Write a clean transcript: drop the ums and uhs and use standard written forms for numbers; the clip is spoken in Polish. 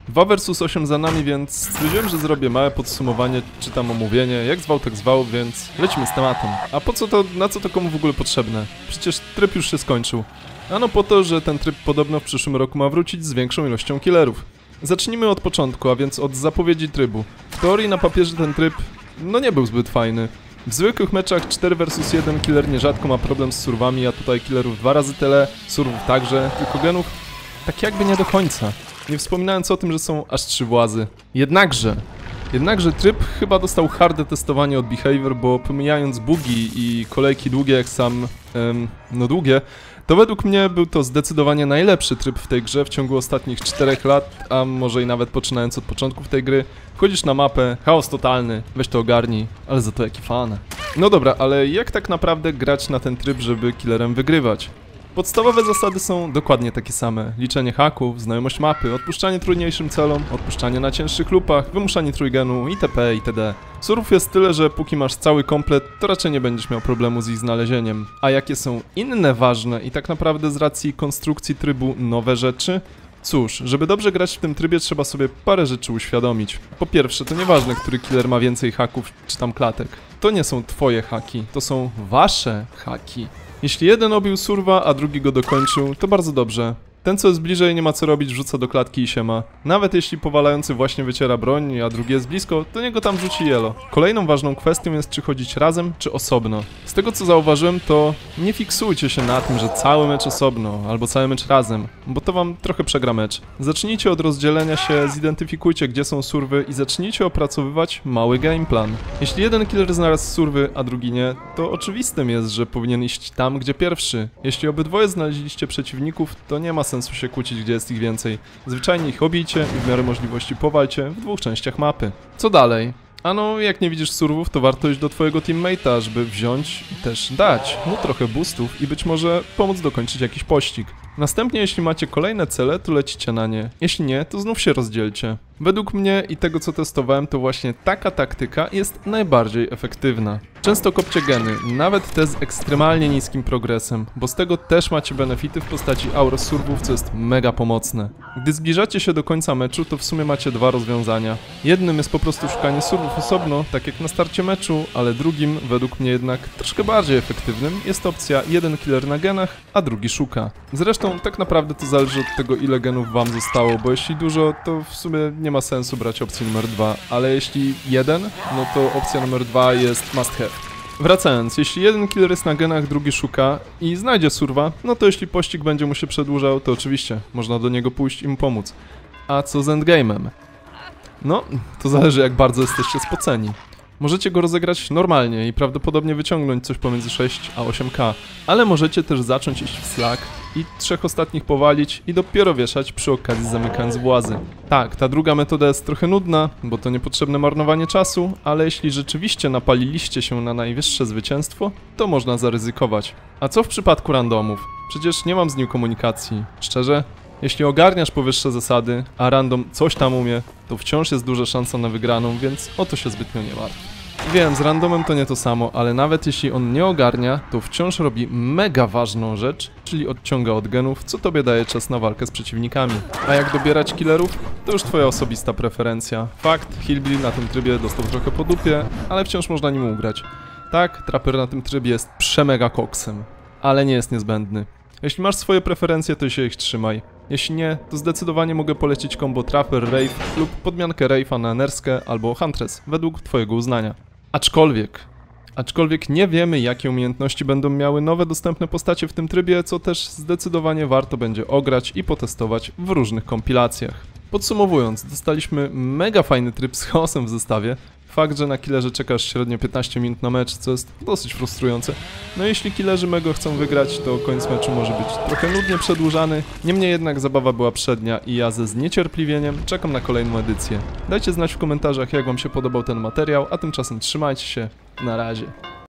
2 versus 8 za nami, więc stwierdziłem, że zrobię małe podsumowanie, czy tam omówienie, jak zwał tak zwał, więc lecimy z tematem. A po co to, na co to komu w ogóle potrzebne? Przecież tryb już się skończył. Ano po to, że ten tryb podobno w przyszłym roku ma wrócić z większą ilością killerów. Zacznijmy od początku, a więc od zapowiedzi trybu. W teorii na papierze ten tryb, no nie był zbyt fajny. W zwykłych meczach 4 vs 1 killer nierzadko ma problem z surwami, a tutaj killerów 2 razy tyle, surwów także, tylko genów tak jakby nie do końca. Nie wspominając o tym, że są aż 3 włazy. Jednakże tryb chyba dostał harde testowanie od Behavior, bo pomijając bugi i kolejki długie jak sam, długie, to według mnie był to zdecydowanie najlepszy tryb w tej grze w ciągu ostatnich 4 lat, a może i nawet poczynając od początków tej gry. Wchodzisz na mapę, chaos totalny, weź to ogarnij, ale za to jaki fan. No dobra, ale jak tak naprawdę grać na ten tryb, żeby killerem wygrywać? Podstawowe zasady są dokładnie takie same. Liczenie haków, znajomość mapy, odpuszczanie trudniejszym celom, odpuszczanie na cięższych lupach, wymuszanie trójgenu itp. itd. Surów jest tyle, że póki masz cały komplet, to raczej nie będziesz miał problemu z ich znalezieniem. A jakie są inne ważne i tak naprawdę z racji konstrukcji trybu nowe rzeczy? Cóż, żeby dobrze grać w tym trybie trzeba sobie parę rzeczy uświadomić. Po pierwsze, to nieważne, który killer ma więcej haków czy tam klatek. To nie są twoje haki, to są wasze haki. Jeśli jeden obił surwa, a drugi go dokończył, to bardzo dobrze. Ten, co jest bliżej, nie ma co robić, wrzuca do klatki i siema. Nawet jeśli powalający właśnie wyciera broń, a drugi jest blisko, to niego tam rzuci jelo. Kolejną ważną kwestią jest, czy chodzić razem, czy osobno. Z tego, co zauważyłem, to nie fiksujcie się na tym, że cały mecz osobno, albo cały mecz razem, bo to wam trochę przegra mecz. Zacznijcie od rozdzielenia się, zidentyfikujcie, gdzie są surwy i zacznijcie opracowywać mały gameplan. Jeśli jeden killer znalazł surwy, a drugi nie, to oczywistym jest, że powinien iść tam, gdzie pierwszy. Jeśli obydwoje znaleźliście przeciwników, to nie ma sensu się kłócić, gdzie jest ich więcej. Zwyczajnie ich obijcie i w miarę możliwości powalcie w 2 częściach mapy. Co dalej? Ano, jak nie widzisz surwów, to warto iść do twojego teammate'a, żeby wziąć i też dać mu trochę boostów i być może pomóc dokończyć jakiś pościg. Następnie, jeśli macie kolejne cele, to lecicie na nie. Jeśli nie, to znów się rozdzielcie. Według mnie i tego, co testowałem, to właśnie taka taktyka jest najbardziej efektywna. Często kopcie geny, nawet te z ekstremalnie niskim progresem, bo z tego też macie benefity w postaci aura surwów, co jest mega pomocne. Gdy zbliżacie się do końca meczu, to w sumie macie 2 rozwiązania. Jednym jest po prostu szukanie surwów osobno, tak jak na starcie meczu, ale drugim, według mnie jednak troszkę bardziej efektywnym, jest opcja jeden killer na genach, a drugi szuka. Zresztą tak naprawdę to zależy od tego, ile genów wam zostało, bo jeśli dużo, to w sumie nie ma sensu brać opcji numer 2, ale jeśli jeden, no to opcja numer 2 jest must have. Wracając, jeśli jeden killer jest na genach, drugi szuka i znajdzie surwa, no to jeśli pościg będzie mu się przedłużał, to oczywiście można do niego pójść i mu pomóc. A co z endgame'em? No, to zależy, jak bardzo jesteście spoceni. Możecie go rozegrać normalnie i prawdopodobnie wyciągnąć coś pomiędzy 6 a 8k, ale możecie też zacząć iść w slack i 3 ostatnich powalić i dopiero wieszać przy okazji zamykając włazy. Tak, ta druga metoda jest trochę nudna, bo to niepotrzebne marnowanie czasu, ale jeśli rzeczywiście napaliliście się na najwyższe zwycięstwo, to można zaryzykować. A co w przypadku randomów? Przecież nie mam z nim komunikacji. Szczerze? Jeśli ogarniasz powyższe zasady, a random coś tam umie, to wciąż jest duża szansa na wygraną, więc o to się zbytnio nie martw. Wiem, z randomem to nie to samo, ale nawet jeśli on nie ogarnia, to wciąż robi mega ważną rzecz, czyli odciąga od genów, co tobie daje czas na walkę z przeciwnikami. A jak dobierać killerów? To już twoja osobista preferencja. Fakt, Hillbilly na tym trybie dostał trochę po dupie, ale wciąż można nim ugrać. Tak, Trapper na tym trybie jest przemega koksem, ale nie jest niezbędny. Jeśli masz swoje preferencje, to się ich trzymaj. Jeśli nie, to zdecydowanie mogę polecić combo Trapper, Wraith lub podmiankę Wraitha na Nerskę albo Huntress, według twojego uznania. Aczkolwiek nie wiemy, jakie umiejętności będą miały nowe dostępne postacie w tym trybie, co też zdecydowanie warto będzie ograć i potestować w różnych kompilacjach. Podsumowując, dostaliśmy mega fajny tryb z chaosem w zestawie. Fakt, że na killerze czekasz średnio 15 minut na mecz, co jest dosyć frustrujące. No jeśli killerzy mego chcą wygrać, to koniec meczu może być trochę nudnie przedłużany. Niemniej jednak zabawa była przednia i ja ze zniecierpliwieniem czekam na kolejną edycję. Dajcie znać w komentarzach, jak wam się podobał ten materiał, a tymczasem trzymajcie się. Na razie.